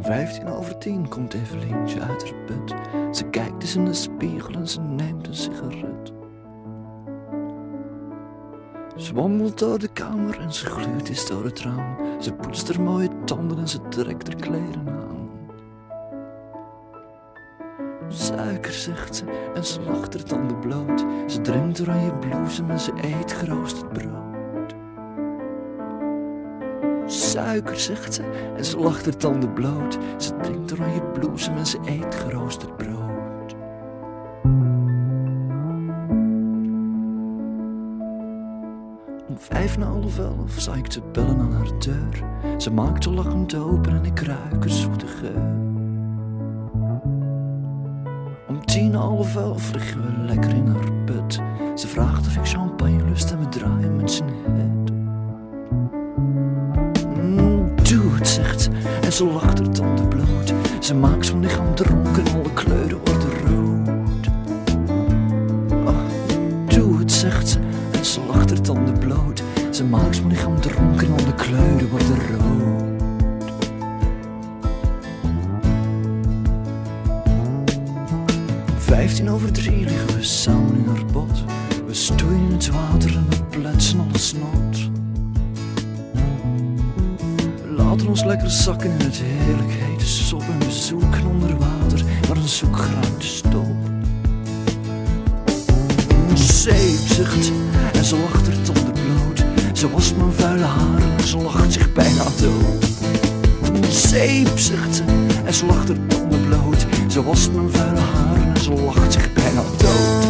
10:15 komt Evelientje uit haar bed. Ze kijkt eens in de spiegel en ze neemt een sigaret. Ze wandelt door de kamer en ze gluurt eens door het raam. Ze poetst haar mooie tanden en ze trekt haar kleren aan. Suiker, zegt ze, en ze lacht haar tanden bloot. Ze drinkt oranje bloesem en ze eet geroosterd brood. Suiker, zegt ze, en ze lacht haar tanden bloot. Ze drinkt oranje bloesem en ze eet geroosterd brood. Om 11:55 sta ik te bellen aan haar deur. Ze maakt zo lachend open en ik ruik een zoete geur. Om 10:30 liggen we lekker in haar bed. Ze vraagt of ik champagne lust en we draaien met z'n head. Doe het, zegt ze, en ze lacht haar tanden bloot. Ze maakt zo'n lichaam dronken en alle kleuren worden rood. Doe het, zegt ze, en ze lacht haar tanden bloot. Ze maakt zo'n lichaam dronken en alle kleuren worden rood. Om 3:15 liggen we samen in haar bad. We stoeien in het water en we pletsen alle snot. Laten ons lekker zakken in het heerlijk hete sop. En we zoeken onder water naar een zoekgruinte stop. Zeep, zegt ze, en ze lacht haar tanden bloot. Ze wast mijn vuile haren en ze lacht zich bijna dood. Zeep, zegt ze, en ze lacht haar tanden bloot. Ze wast mijn vuile haren en ze lacht zich bijna dood.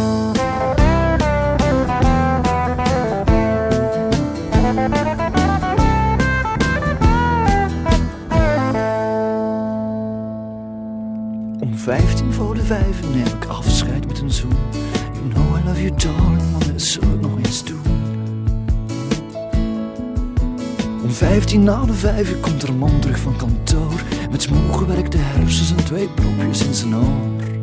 Om 5:15 neem ik afscheid met een zoen. You know I love you darling, maar we zullen het nog eens doen. Om 5:10 komt er een man terug van kantoor. Met smoel gewerkte hersens en 2 propjes in zijn oor.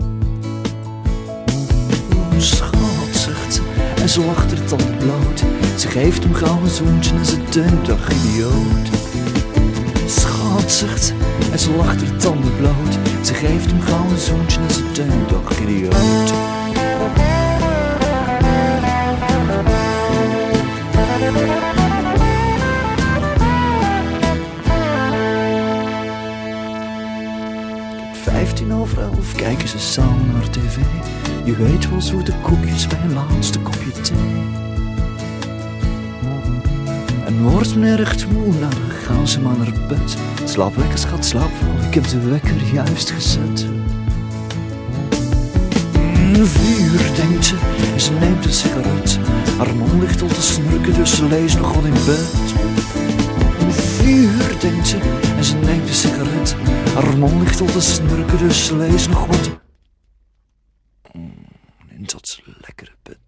Schat, zegt ze, en ze lacht haar tanden bloot. Ze geeft hem gauw een zoentje en ze denkt, ach idioot. Schat, zegt ze, en ze lacht haar tanden bloot. Ze geeft hem gauw een zoentje en ze denkt, ach idioot. Tot 11:15 kijken ze samen naar tv. Je weet wel, zoete koekjes bij een laatste kopje thee. En wordt meneer echt moe, nou dan gaan ze maar naar bed. Slaap lekker schat, slaap wel, ik heb de wekker juist gezet. 4, denkt ze, en ze neemt een sigaret. Haar man ligt al te snurken, dus ze leest nog wat in bed. 4, denkt ze, en ze neemt een sigaret. Haar man ligt al te snurken, dus ze leest nog wat. En in dat lekkere bed.